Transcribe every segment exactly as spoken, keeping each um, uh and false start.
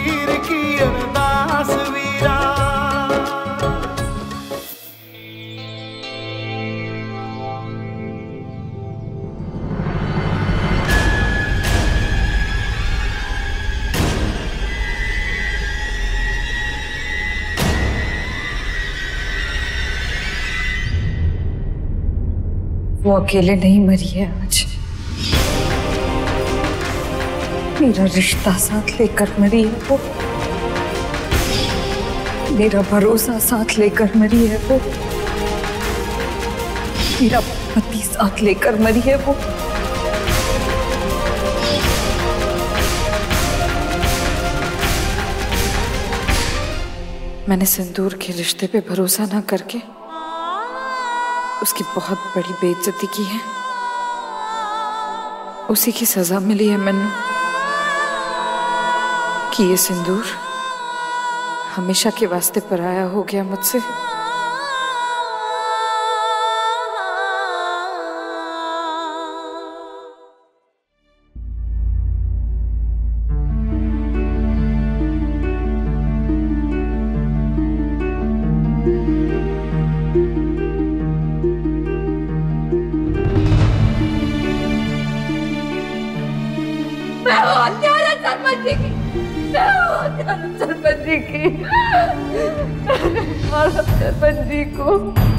वीर की अरदास वीरा। वो अकेले नहीं मरी है आज, मेरा रिश्ता साथ लेकर मरी है वो, मेरा भरोसा साथ लेकर मरी है वो, मेरा पति साथ लेकर मरी है वो। मैंने सिंदूर के रिश्ते पे भरोसा ना करके उसकी बहुत बड़ी बेइज्जती की है, उसी की सजा मिली है मैनू कि ये सिंदूर हमेशा के वास्ते पराया हो गया मुझसे। सरपंच की और सरपंच जी को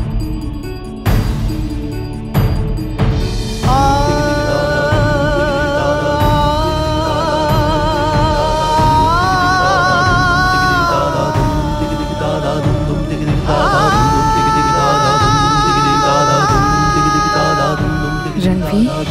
रणवीर,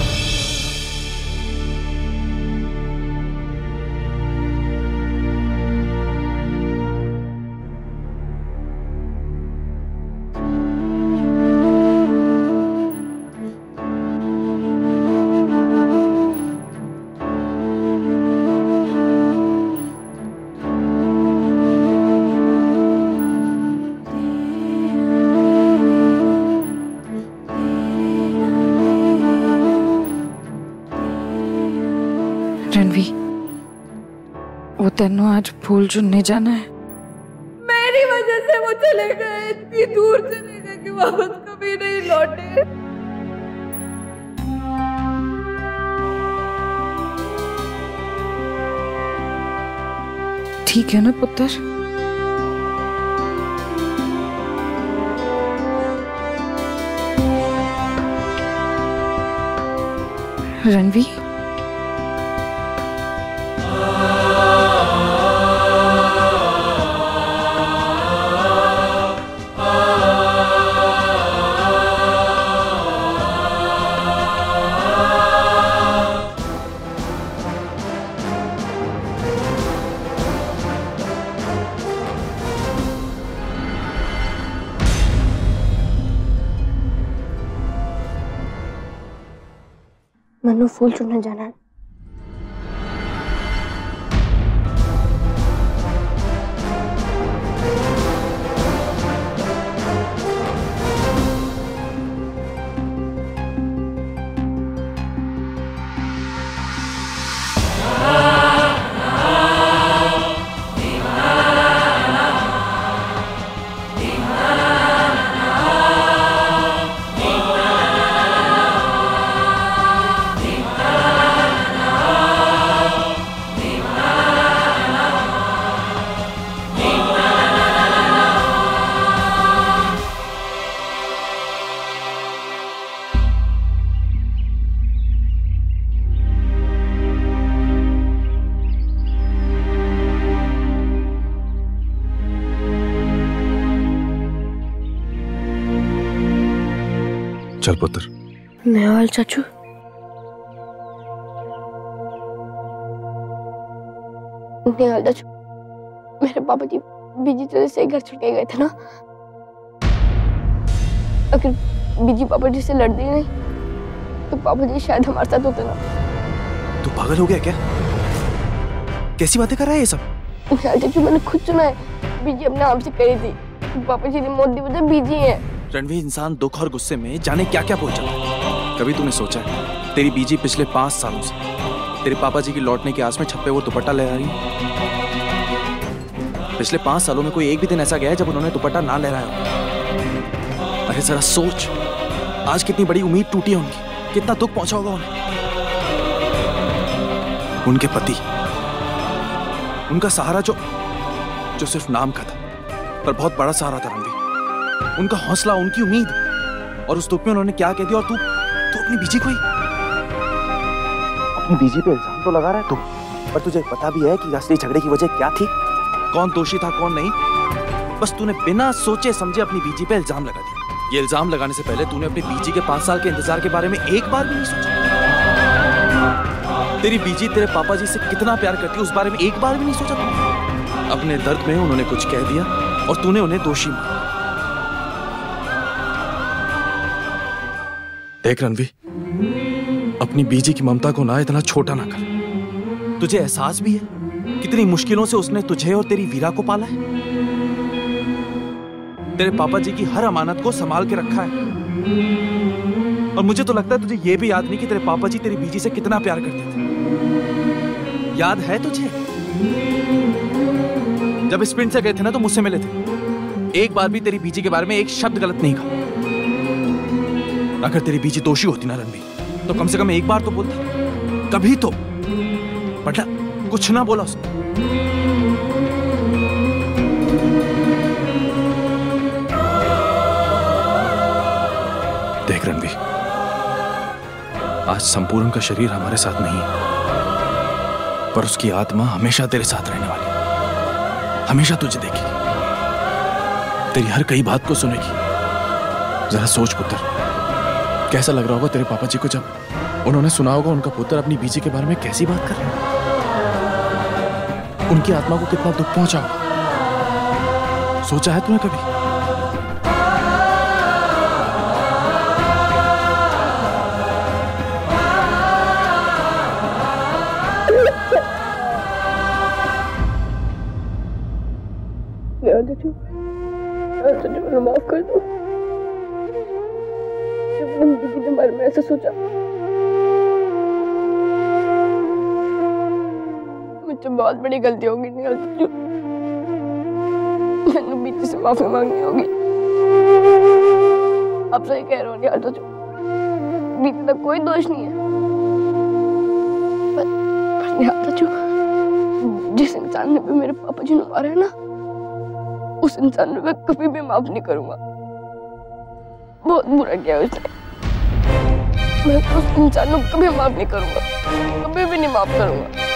रणवीर, वो तेनों आज फूल चुनने जाना है। मेरी वजह से वो चले गए, इतनी दूर चले गए कि वापस कभी नहीं लौटे। ठीक है ना पुत्र? रणवीर, मनु फूल चुनने जाना है। चल पुत्र। नेहाल चाचू, नेहाल चाचू, मेरे पापा जी बीजी तरह से घर छुड़ के गए थे ना। अगर बीजी पापा जी से लड़ती नहीं तो पापा जी शायद हमारे साथ होते ना। तू पागल हो गया क्या? कैसी बातें कर रहा है ये सब? नेहाल चाचू, मैंने खुद सुना है, बीजी अपने आप से कही थी। पापा जी ने मौत दी वजह बीजी है। रणवीर, इंसान दुख और गुस्से में जाने क्या क्या भूल जाता है। कभी तूने सोचा है तेरी बीजी पिछले पांच सालों से तेरे पापा जी की लौटने की आस में छत पे वो दुपट्टा ले आ रही है? पिछले पांच सालों में कोई एक भी दिन ऐसा गया है जब उन्होंने दुपट्टा ना लहराया हो। अरे जरा सोच, आज कितनी बड़ी उम्मीद टूटी है उनकी, कितना दुख पहुंचा होगा उन्हें। उनके पति, उनका सहारा जो जो सिर्फ नाम का था पर बहुत बड़ा सहारा था रणवीर। उनका हौसला, उनकी उम्मीद, और उस दुख में उन्होंने क्या कह दिया। और तू तू अपनी बीजी को ही अपनी बीजी पे इल्जाम तो लगा रहा है तू, पर तुझे पता भी है कि असली झगड़े की वजह क्या थी? कौन दोषी था कौन नहीं, बस तूने बिना सोचे समझे अपनी बीजी पे इल्जाम लगा दिया। ये इल्जाम लगाने से पहले तूने अपनी बीजी के पांच साल के इंतजार के बारे में एक बार भी नहीं सोचा। तेरी बीजी तेरे पापा जी से कितना प्यार करती है उस बारे में एक बार भी नहीं सोचा तूने। अपने दर्द में उन्होंने कुछ कह दिया और तूने उन्हें दोषी माना। देख रणवीर, अपनी बीजी की ममता को ना इतना छोटा ना कर। तुझे एहसास भी है कितनी मुश्किलों से उसने तुझे और तेरी वीरा को पाला है। तेरे पापा जी की हर अमानत को संभाल के रखा है। और मुझे तो लगता है तुझे यह भी याद नहीं कि तेरे पापा जी तेरी बीजी से कितना प्यार करते थे। याद है तुझे? जब स्प्रिंट से गए थे ना तो मुझसे मिले थे, एक बार भी तेरी बीजी के बारे में एक शब्द गलत नहीं कहा। अगर तेरी बीजी दोषी होती ना रणवीर, तो कम से कम एक बार तो बोलती, कभी तो। बट कुछ ना बोला उसने। देख रणवीर, आज संपूर्ण का शरीर हमारे साथ नहीं है, पर उसकी आत्मा हमेशा तेरे साथ रहने वाली है। हमेशा तुझे देखेगी, तेरी हर कई बात को सुनेगी। जरा सोच पुत्र, कैसा लग रहा होगा तेरे पापा जी को जब उन्होंने सुना होगा उनका पुत्र अपनी बीजी के बारे में कैसी बात कर रहा है। उनकी आत्मा को कितना दुख पहुंचा होगा, सोचा है तूने कभी? माफ कर दो, जिंदगी के बारे में ऐसा सोचा। मुझसे बहुत बड़ी गलती होगी, नहीं गलती मैंने बीती से माफी मांगनी होगी। आप सही कह रहे हो यार, तो बीती तक कोई दोष नहीं है, पर, पर यार तो जिस इंसान ने भी मेरे पापा जी ने मारा है ना, उस इंसान ने मैं कभी भी माफ नहीं करूंगा। बहुत बुरा किया उसने, मैं उस इंसान को कभी माफ नहीं करूंगा, कभी भी नहीं माफ करूंगा।